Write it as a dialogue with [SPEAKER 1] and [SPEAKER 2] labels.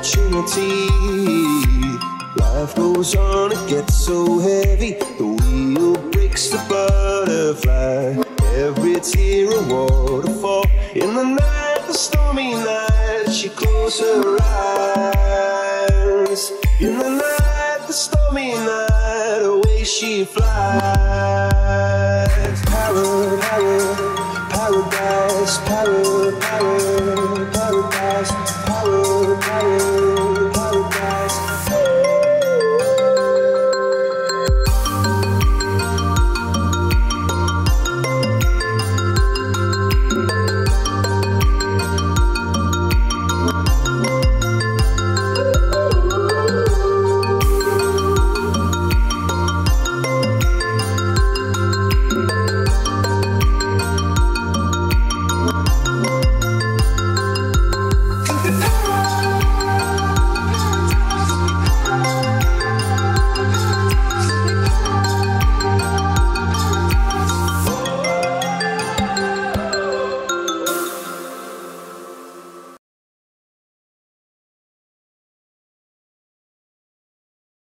[SPEAKER 1] opportunity. Life goes on, it gets so heavy. The wheel breaks the butterfly. Every tear a waterfall. In the night, the stormy night, she closed her eyes.